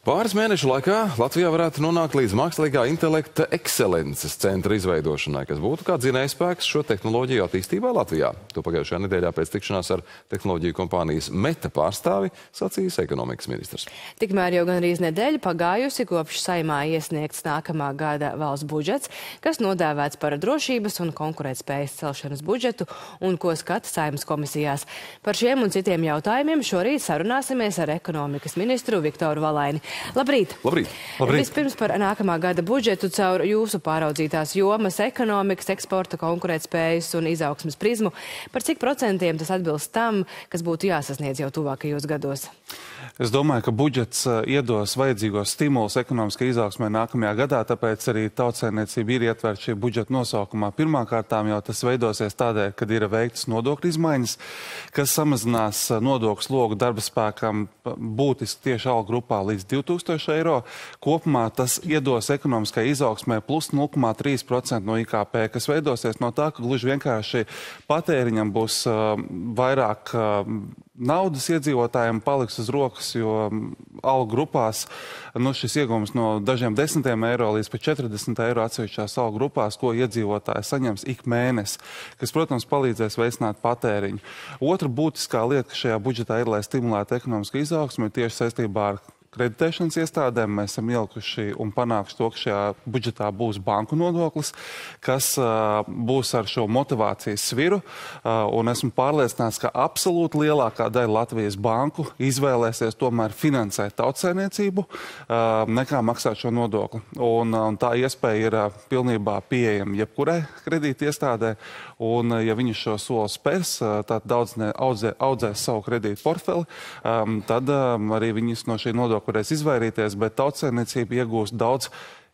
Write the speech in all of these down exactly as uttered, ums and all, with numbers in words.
Pāris mēnešu laikā Latvijā varētu nonākt līdz mākslīgā intelekta ekscelences centra izveidošanai, kas būtu kā dzinējspēks šo tehnoloģiju attīstībā Latvijā. To pagājušajā nedēļā pēc tikšanās ar tehnoloģiju kompānijas Meta pārstāvi sacījis ekonomikas ministrs. Tikmēr jau gandrīz nedēļa pagājusi, kopš Saeimā iesniegts nākamā gada valsts budžets, kas nodēvēts par drošības un konkurētspējas celšanas budžetu un ko skata Saeimas komisijās. Par šiem un citiem jautājumiem šorīt sarunāsimies ar ekonomikas ministru Viktoru Valaini. Labrīt! Labrīt! Labrīt. Vispirms par nākamā gada budžetu caur jūsu pāraudzītās jomas ekonomikas, eksporta, konkurētspējas un izaugsmes prizmu. Par cik procentiem tas atbilst tam, kas būtu jāsasniedz jau tuvākajos gados? Es domāju, ka budžets iedos vajadzīgos stimulus ekonomiskai izaugsmai nākamajā gadā, tāpēc arī tautsaimniecība ir ietverta šī budžeta nosaukumā. Pirmkārtām jau tas veidosies tādēļ, kad ir veiktas nodokļu izmaiņas, kas samazinās nodokļu slogu darba spēkam būtiski tieši algu grupā līdz divi tūkstoši eiro. Kopumā tas iedos ekonomiskai izaugsmai plus nulle komā trīs procenti no I K P, kas veidosies no tā, ka gluži vienkārši patēriņam būs uh, vairāk uh, naudas iedzīvotājiem paliks uz rokas, jo algu grupās nu, šis iegums no dažiem desmitiem eiro līdz pat četrdesmit eiro atsevišķās algu grupās, ko iedzīvotāji saņems ik mēnesi, kas, protams, palīdzēs veicināt patēriņu. Otra būtiskā lieta, ka šajā budžetā ir, lai stimulētu ekonomisku izaugsmi, tieši saistībā ar kreditēšanas iestādēm. Mēs esam ielikuši un panākuši to, ka šajā budžetā būs banku nodoklis, kas uh, būs ar šo motivācijas sviru. Uh, un esmu pārliecināts, ka absolūti lielākā daļa Latvijas banku izvēlēsies tomēr finansēt tautsaimniecību, uh, nekā maksāt šo nodokli. Un, un tā iespēja ir uh, pilnībā pieejama jebkurai kredīta iestādē. Un, uh, ja viņi šo soli spērs, uh, tad daudz audzē, audzēs savu kredītu portfeli, um, tad um, arī viņas no šī nodokļa varēs izvairīties, bet tautsaimniecība iegūst daudz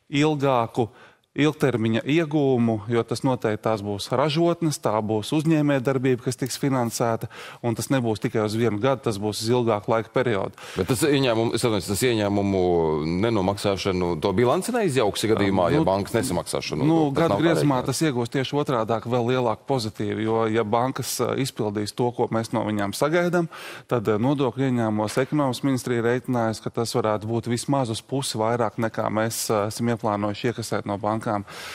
ilgāku ilgtermiņa iegūmu, jo tas noteikti tās būs ražotnes, tā būs uzņēmējdarbība, kas tiks finansēta, un tas nebūs tikai uz vienu gadu, tas būs uz ilgāku laika periodu. Bet tas ieņēmumu, es atceros, tas ieņēmumu nenomaksāšanu, to bilanci neizjauksi gadījumā, ja nu, bankas nesamaksās šo nu, nodokli? Gadu griezumā tas iegūs tieši otrādāk vēl lielāku pozitīvu, jo ja bankas izpildīs to, ko mēs no viņām sagaidām, tad nodokļu ieņēmumos ekonomikas ministrija reiķinājas, ka tas varētu būt vismaz uz pusi vairāk nekā mēs esam ieplānojuši iekasēt no bankas.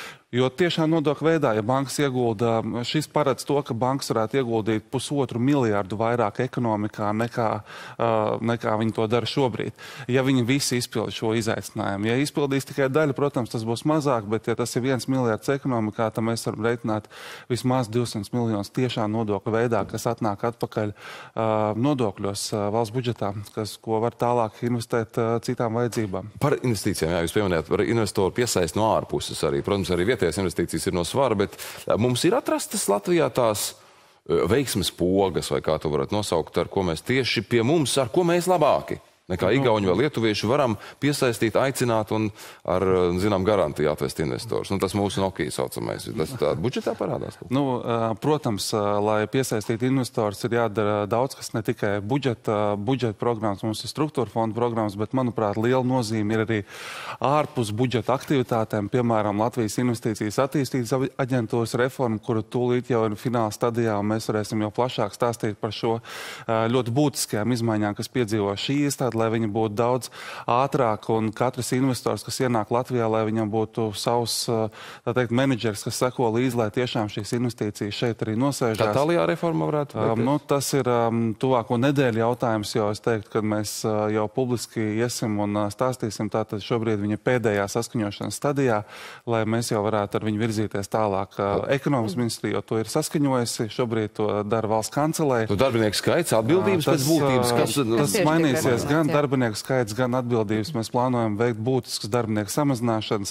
Jo tiešā nodokļa veidā, ja bankas iegulda, šis paredz to, ka bankas varētu ieguldīt pusotru miljārdu vairāk ekonomikā nekā, uh, nekā viņi to dara šobrīd. Ja viņi visi izpilda šo izaicinājumu. Ja izpildīs tikai daļu, protams, tas būs mazāk, bet ja tas ir viens miljārds ekonomikā, tad mēs varam reiķināt vismaz divsimt miljonus tiešā nodokļa veidā, kas atnāk atpakaļ uh, nodokļos uh, valsts budžetā, kas, ko var tālāk investēt uh, citām vajadzībām. Par investīcijām, jā, jūs pieminējāt, par investoru piesaist no ārpuses arī. Protams, arī vietējās investīcijas ir no svara, bet mums ir atrastas Latvijā tās veiksmes pogas, vai kā to varat nosaukt, ar ko mēs tieši pie mums, ar ko mēs labāki nekā igauņi vai lietuvieši varam piesaistīt, aicināt un ar, zinām, garantiju atvest investors. Nu, tas mūsu Nokia saucamais. Tas tā budžetā parādās? Nu, protams, lai piesaistītu investors, ir jādara daudz, kas ne tikai budžeta, budžeta programmas, mums ir struktūra fonda programmas, bet, manuprāt, liela nozīme ir arī ārpus budžeta aktivitātēm, piemēram, Latvijas investīcijas attīstības aģentūras reforma, kuru tūlīt jau ir fināla stadijā, un mēs varēsim jau plašāk stāstīt par šo ļoti būtiskajām izmaiņām, kas piedzīvo šī iestāde, lai viņi būtu daudz ātrāk, un katrs investors, kas ienāk Latvijā, lai viņam būtu savs, tā teikt, menedžers, kas seko līdzi, lai tiešām šīs investīcijas šeit arī nosēžās. Tā tālajā reforma varētu būt? Um, nu, tas ir um, tuvāko nedēļu jautājums, jo es teiktu, kad mēs uh, jau publiski iesim un uh, stāstīsim, tātad šobrīd viņa pēdējā saskaņošanas stadijā, lai mēs jau varētu ar viņu virzīties tālāk. Uh, ekonomikas ministrija jau to ir saskaņojusi, šobrīd to dara valsts kancelēja. Tu darbinieku skaits, atbildības uh, tas, pēc būtības, kas... Uh, tas mainīsies gan darbinieku skaits, gan atbildības. Mēs plānojam veikt būtiskas darbinieku samazināšanas,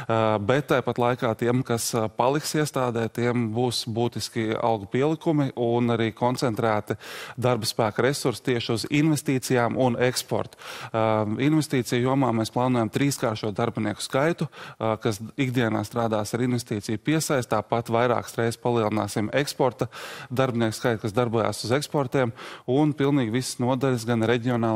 bet tāpat laikā tiem, kas paliks iestādē, tiem būs būtiski algu pielikumi un arī koncentrēti darba spēka resursi tieši uz investīcijām un eksportu. Investīciju jomā mēs plānojam trīskāršot darbinieku skaitu, kas ikdienā strādās ar investīciju piesaist, tāpat vairākas reizes palielināsim eksporta darbinieku skaitu, kas darbojās uz eksportiem, un pilnīgi visas nodaļas, gan reģionālās, gan ārvalstīs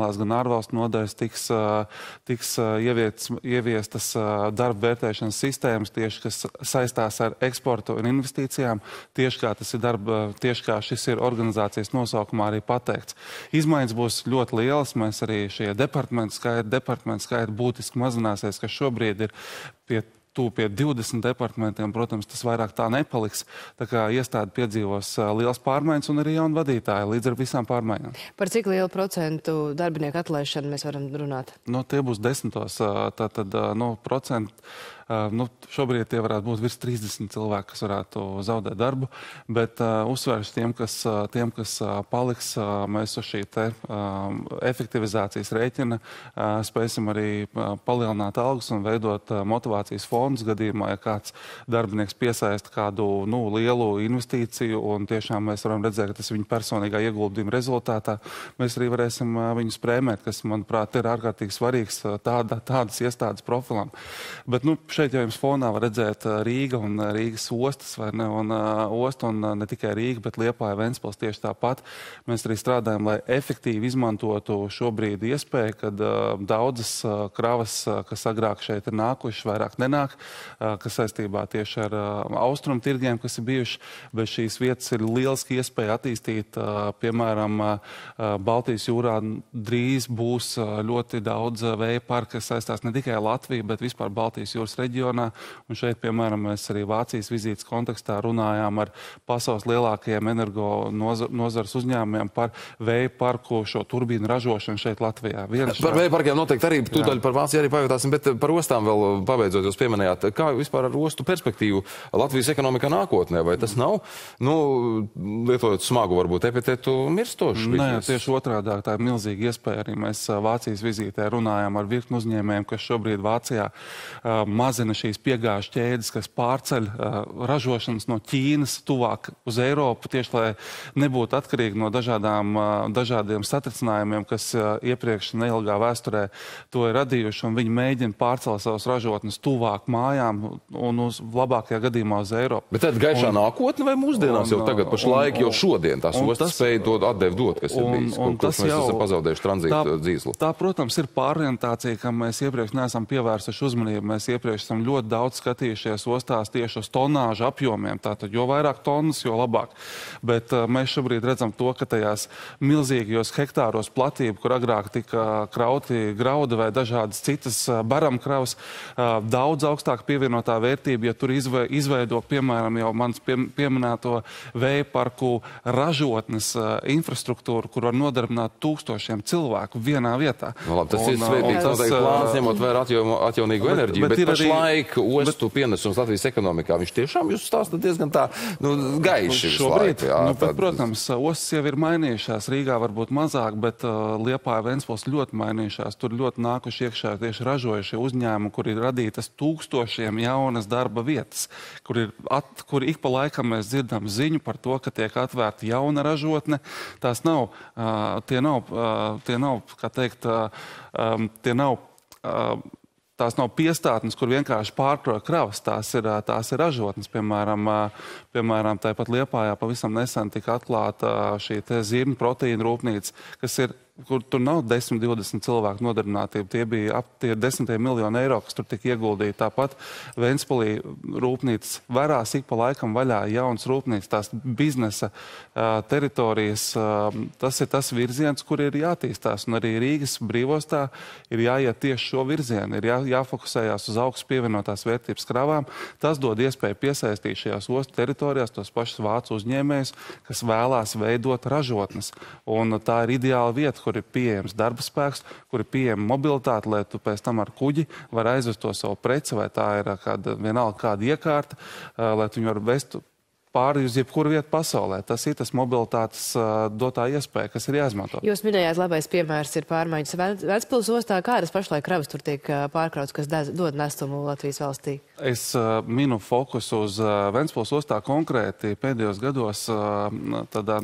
ārvalstu nodaļas tiks, tiks ieviets, ieviestas darba vērtēšanas sistēmas tieši, kas saistās ar eksportu un investīcijām, tieši kā tas ir darba, tieši kā šis ir organizācijas nosaukumā arī pateikts. Izmaiņas būs ļoti lielas, mēs arī šie departamentu skaiti, departamentu skaiti būtiski mazināsies, kas šobrīd ir pie tūp pie divdesmit departamentiem, protams, tas vairāk tā nepaliks. Tā kā iestāde piedzīvos liels pārmaiņas un arī jauni vadītāji līdz ar visām pārmaiņām. Par cik lielu procentu darbinieku atlaišanu mēs varam runāt? No, tie būs desmitos, tātad, no, procentu. Nu, šobrīd tie varētu būt virs trīsdesmit cilvēki, kas varētu zaudēt darbu, bet uh, uzsvērš tiem, kas, tiem, kas uh, paliks, uh, mēs uz šī te uh, efektivizācijas rēķina uh, spēsim arī uh, palielināt algas un veidot uh, motivācijas fondus gadījumā, ja kāds darbinieks piesaista kādu nu, lielu investīciju un tiešām mēs varam redzēt, ka tas viņa personīgā ieguldījuma rezultātā. Mēs arī varēsim uh, viņus prēmēt, kas, manuprāt, ir ārkārtīgi svarīgs uh, tāda, tādas iestādes profilam. Bet, nu, šeit jau jums fonā var redzēt Rīga un Rīgas ostas, vai ne, un uh, osta, un uh, ne tikai Rīga, bet Liepāja, Ventspils tieši tāpat. Mēs arī strādājam, lai efektīvi izmantotu šobrīd iespēju, kad uh, daudzas uh, kravas, uh, kas agrāk šeit ir nākušas, vairāk nenāk, uh, kas saistībā tieši ar uh, austrumu tirgiem, kas ir bijuši, bet šīs vietas ir lieliski iespēja attīstīt, uh, piemēram, uh, Baltijas jūrā drīz būs uh, ļoti daudz uh, vēja parka, kas saistās ne tikai Latviju, bet vispār Baltijas jūras reģionā. Un šeit, piemēram, mēs arī Vācijas vizītes kontekstā runājām ar pasaules lielākajiem energo nozares uzņēmumiem par vēja parku šo turbīnu ražošanu šeit Latvijā. Viens par vēja parkiem noteikti arī, tūdaļ par Vāciju arī pajautāsim, bet par ostām vēl pabeidzot jūs pieminējāt. Kā vispār ar ostu perspektīvu Latvijas ekonomikā nākotnē? Vai tas nav, nu, lietojot smagu varbūt epitetu mirstošu? Nē, tieši otrādāk, tā ir milzīga iespēja. Arī mēs Vācijas vizītē runājām ar virkni uzņēmējiem, kas šobrīd Vācijā uh, mazina šīs piegāžu ķēdes, kas pārceļ uh, ražošanas no Ķīnas tuvāk uz Eiropu, tieši lai nebūtu atkarīgi no dažādām, uh, dažādiem satricinājumiem, kas uh, iepriekš neilgā vēsturē to ir radījuši, un viņi mēģina pārcelt savus ražotnes tuvāk mājām un uz labākajā gadījumā uz Eiropu. Bet tad gaišā un, nākotne vai mūsdienās un, jau tagad pašlaik, jo šodien tās ostas spēja to atdevi dot, kas un, ir bijis, un, kur, kur mēs jau, esam pazaudējuši tranzītu dzīslu? Tā, protams, ir pārorientācija, kam mēs iepriekš neesam pievērsuši uzmanību. Mēs iepriekš esam ļoti daudz skatījušies ostās tieši uz tonāžu apjomiem. Tātad, jo vairāk tonnas, jo labāk. Bet uh, mēs šobrīd redzam to, ka tajās milzīgajos hektāros platību, kur agrāk tika krauti graudi vai dažādas citas uh, baramkravas, uh, daudz augstāk pievienotā vērtība, ja tur izve, izveido, piemēram, jau mans pie, pieminēto vēja parku ražotnes uh, infrastruktūru, kur var nodarbināt tūkstošiem cilvēku vienā vietā. No, labi, tas un, ir svētīgs noteikti plāns, ņemot vērā atjaunīgu enerģiju, bet, bet, bet pašlaik ostu bet, pienesums Latvijas ekonomikā, viņš tiešām jūs stāsta diezgan tā, nu, gaiši šobrīd, visu laiku. Jā, nu, bet, tad... protams, ostas jau ir mainījušās, Rīgā varbūt mazāk, bet uh, Liepāja, Ventspils ļoti mainījušās. Tur ļoti nākuši iekšā tieši ražojušie uzņēmumi, kur ir radītas tūkstošiem jaunas darba vietas, kur, ir at, kur ik pa laikam mēs dzirdam ziņu par to, ka tiek atvērta jauna ražotne. Tās nav, uh, tie nav, uh, tie nav, kā teikt, uh, um, tie nav, uh, Tās nav piestātnes, kur vienkārši pārkroja kravas. Tās ir, tās ir ražotnes. Piemēram, piemēram tāpat Liepājā pavisam nesen tika atklāta šī te zirņu proteīna rūpnīca, kas ir, kur tur nav desmit, divdesmit cilvēku nodarbinātība. Tie bija ap tie desmitiem miljonu eiro, kas tur tika ieguldīti. Tāpat Ventspilī rūpnīcas varās ik pa laikam vaļā jaunas rūpnīcas, tās biznesa uh, teritorijas. Uh, tas ir tas virziens, kur ir jātīstās. Un arī Rīgas brīvostā ir jāiet tieši šo virzienu. Ir jā, jāfokusējās uz augsts pievienotās vērtības kravām. Tas dod iespēju piesaistīt šajās ostu teritorijās tos pašus vācu uzņēmējus, kas vēlās veidot ražotnes. Un tā ir ideāla vieta, kur ir pieejams darba spēks, kur ir pieejama mobilitāte, lai tu pēc tam ar kuģi var aizvest to savu preci, vai tā ir kāda, vienalga kāda iekārta, lai tu viņu var vest pāri uz jebkuru vietu pasaulē. Tas ir tas mobilitātes uh, dotā iespēja, kas ir jāizmanto. Jūs minējāt, labais piemērs ir pārmaiņas Ventspils ostā. Kādas pašlaik kravas tur tiek pārkrauts, kas dod nestumu Latvijas valstī? Es uh, minu fokusu uz uh, Ventspils ostā konkrēti pēdējos gados uh, tādā, nu,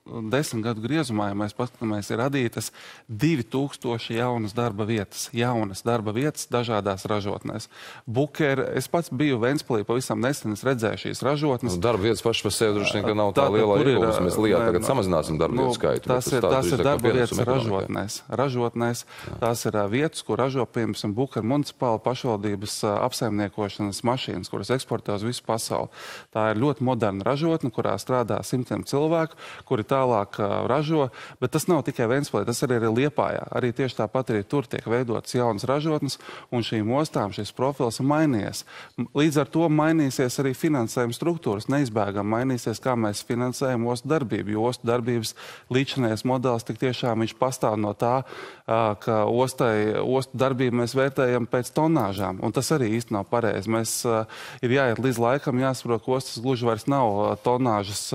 desmit gadu griezumā, ja mēs paskatāmies, ir radītas divi tūkstoši jaunas darba vietas, jaunas darba vietas dažādās ražotnēs. Buker, es pats biju Ventspilī pavisam nesen, es redzēju šīs ražotnes. Nu, darba vietas paši par sevi droši vien, ka nav tā, tā lielā ieguvums. Mēs Lijā tagad samazināsim darba vietu skaitu. Tas ir, tas ir darba vietas ražotnēs. Ražotnēs, tās ir vietas, kur ražo, piemēram, Buker municipāla pašvaldības apsaimniekošanas mašīnas, kuras eksportē uz visu pasauli. Tā ir ļoti moderna ražotne, kurā strādā simtiem cilvēku, kuri tālāk ražo, bet tas nav tikai Ventspilī, tas arī ir Liepājā. Arī tieši tāpat arī tur tiek veidotas jaunas ražotnes, un šīm ostām šis profils ir mainījies. Līdz ar to mainīsies arī finansējuma struktūras, neizbēgam mainīsies, kā mēs finansējam ostu darbību, jo ostu darbības līdzinājais modelis tik tiešām viņš pastāv no tā, ka ostai, ostu darbību mēs vērtējam pēc tonāžām, un tas arī īsti nav pareizi. Mēs ir jāiet līdz laikam, jāsaprot, ka ostas gluži vairs nav tonāžas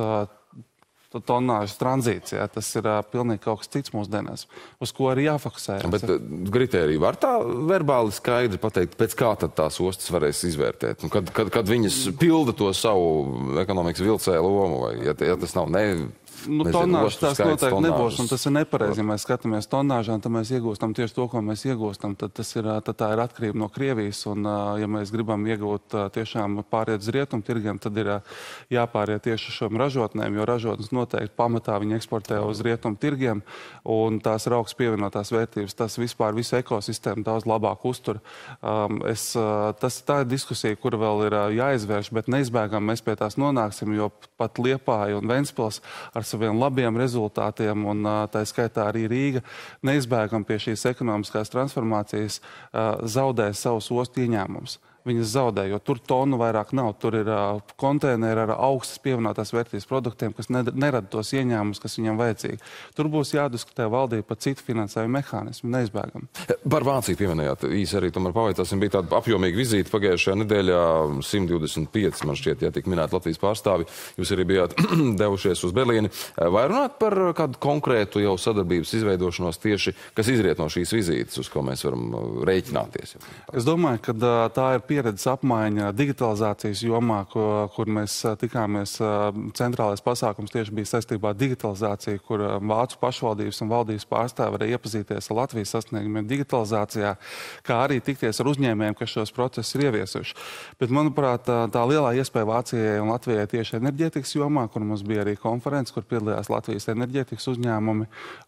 tonāžas tranzīts, jā, tas ir uh, pilnīgi kaut kas cits mūsdienās, uz ko arī jāfokusējas. Bet kritērija var tā verbāli skaidri pateikt, pēc kā tad tās ostas varēs izvērtēt? Un kad, kad, kad viņas pilda to savu ekonomikas vilcēju lomu, vai ja, ja tas nav ne... Nu, tonāžas tās noteikti nebūs, un tas ir nepareizi. Ja mēs skatāmies tonāžām, tad mēs iegūstam tieši to, ko mēs iegūstam. Tad, tas ir, tad tā ir atkarība no Krievijas, un ja mēs gribam iegūt tiešām pāriet uz rietumu tirgiem, tad ir jāpāriet tieši uz šiem ražotnēm, jo ražotnes noteikti pamatā viņi eksportē uz rietumu tirgiem, un tās ir augsts pievienotās vērtības. Tas vispār visu ekosistēmu daudz labāk uztur. Um, es, tas, tā ir diskusija, kura vēl ir jāizvērš, bet neizbēgam mēs pie tās nonāksim, jo pat Liepāja un Ventspils ar saviem labiem rezultātiem, un tā skaitā arī Rīga neizbēgam pie šīs ekonomiskās transformācijas zaudēs savus ostu ieņēmumus. Viņas zaudē, jo tur tonu vairāk nav. Tur ir uh, konteineri ar augstas pievienotās vērtības produktiem, kas nerada tos ieņēmumus, kas viņam vajadzīgi. Tur būs jādiskutē valdība par citu finansējumu mehānismu, neizbēgam. Par Vāciju pieminējāt, īsi arī tomēr pavaicāsim, bija tāda apjomīga vizīte pagājušajā nedēļā, simt divdesmit pieci, man šķiet, ja tik minēt Latvijas pārstāvi. Jūs arī bijāt devušies uz Berlīni. Vai runāt par kādu konkrētu jau sadarbības izveidošanos tieši, kas izriet no šīs vizītes, uz ko mēs varam rēķināties? Es domāju, ka tā ir pieredzes apmaiņa digitalizācijas jomā, ko, kur mēs tikāmies. Centrālais pasākums tieši bija saistībā ar digitalizāciju, kur Vācu pašvaldības un valdības pārstāvi varēja iepazīties ar Latvijas sasniegumiem digitalizācijā, kā arī tikties ar uzņēmējiem, kas šos procesus ir ieviesuši. Bet, manuprāt, tā, tā lielā iespēja Vācijai un Latvijai tieši enerģētikas jomā, kur mums bija arī konferences, kur piedalījās Latvijas enerģētikas uzņēmumi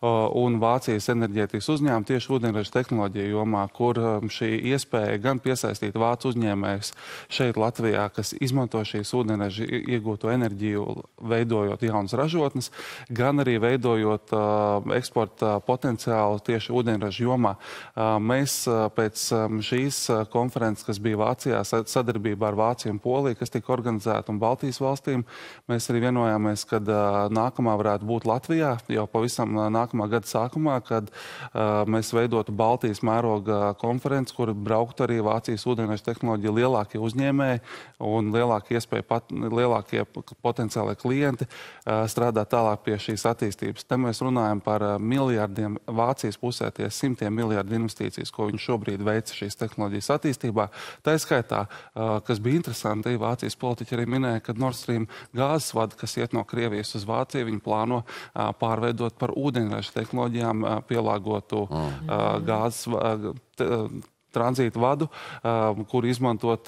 un Vācijas enerģētikas uzņēmumi tieši ūdeņraža tehnoloģija jomā, kur šī iespēja gan piesaistīt Vācu uzņēmējus šeit Latvijā, kas izmanto šīs ūdeņraža iegūto enerģiju, veidojot jaunas ražotnes, gan arī veidojot uh, eksporta potenciālu tieši ūdeņraža jomā. Uh, mēs uh, pēc um, šīs uh, konferences, kas bija Vācijā sadarbībā ar Vāciju un Poliju, kas tika organizēta un Baltijas valstīm, mēs arī vienojāmies, kad uh, nākamā varētu būt Latvijā, jau pavisam uh, nākamā gada sākumā, kad uh, mēs veidotu Baltijas mēroga konferenci, kur brauktu arī Vācijas ūdeņraža tehnoloģija lielākie uzņēmēji un lielākie iespēja pat, lielākie potenciālie klienti uh, strādāt tālāk pie šīs attīstības. Te mēs runājam par uh, miljardiem Vācijas pusē, tie simtiem miljardu investīcijas, ko viņi šobrīd veica šīs tehnoloģijas attīstībā. Tā skaitā, uh, kas bija interesanti, Vācijas politiķi arī minēja, ka Nord Stream gāzes vada, kas iet no Krievijas uz Vāciju, viņi plāno uh, pārveidot par ūdeņraža tehnoloģijām uh, pielāgotu uh, gāzes uh, t, uh, tranzītu vadu, kur izmantot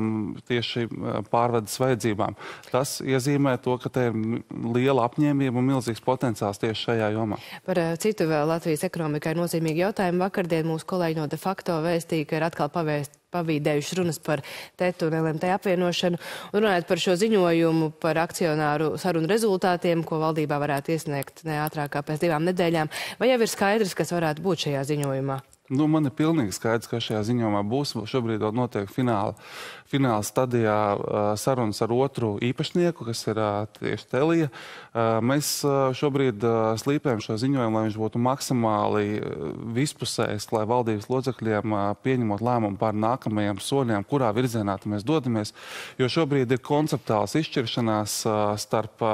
tieši pārvedes vajadzībām. Tas iezīmē to, ka te ir liela apņēmība un milzīgs potenciāls tieši šajā jomā. Par citu vēl Latvijas ekonomikai nozīmīgu jautājumu vakardien mūsu kolēģi no De Facto vēstīja, ka ir atkal pavēst pavīdējuši runas par TET un L M T apvienošanu. Un runājot par šo ziņojumu par akcionāru sarunu rezultātiem, ko valdībā varētu iesniegt neātrākā pēc divām nedēļām, vai jau ir skaidrs, kas varētu būt šajā ziņojumā? Nu, man ir pilnīgi skaidrs, ka šajā ziņojumā būs. Šobrīd vēl notiek fināla, fināla stadijā sarunas ar otru īpašnieku, kas ir tieši Telija. Mēs šobrīd slīpējam šo ziņojumu, lai viņš būtu maksimāli vispusējs, lai valdības locekļiem pieņemot lēmumu par nākamajiem soļiem, kurā virzienā mēs dodamies. Jo šobrīd ir konceptuāls izšķiršanās starp,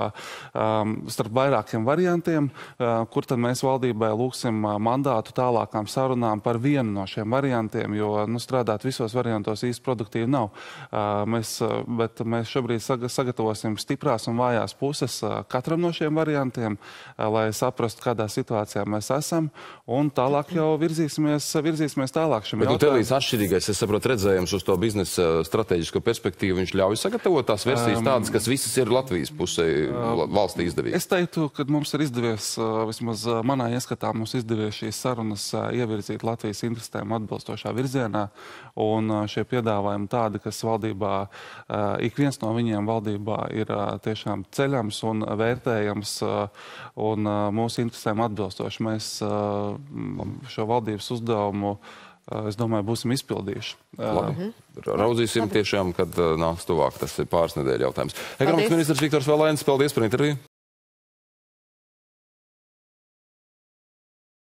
starp vairākiem variantiem, kur tad mēs valdībai lūgsim mandātu tālākām sarunām domājam par vienu no šiem variantiem, jo nu, strādāt visos variantos īsti produktīvi nav. Mēs, bet mēs šobrīd sagatavosim stiprās un vājās puses katram no šiem variantiem, lai saprastu, kādā situācijā mēs esam, un tālāk jau virzīsimies, virzīsimies tālāk šim bet jautājumam. Bet nu, telīs atšķirīgais, es saprotu, redzējums uz to biznesa strateģisko perspektīvu, viņš ļauj sagatavot tās versijas tādas, kas visas ir Latvijas pusē valstī izdevīgas. Es teiktu, ka mums ir izdevies, vismaz manā ieskatā, mums izdevies šīs sarunas ievirzīt Latvijas interesēm atbilstošā virzienā, un šie piedāvājumi tādi, kas valdībā, ik viens no viņiem valdībā ir tiešām ceļams un vērtējams un mūsu interesēm atbilstoši. Mēs šo valdības uzdevumu, es domāju, būsim izpildījuši. Labi. Raudzīsim tiešām, kad nāks tuvāk. Tas ir pāris nedēļu jautājums. Ekonomikas ministrs Viktors Valēns, paldies par interviju.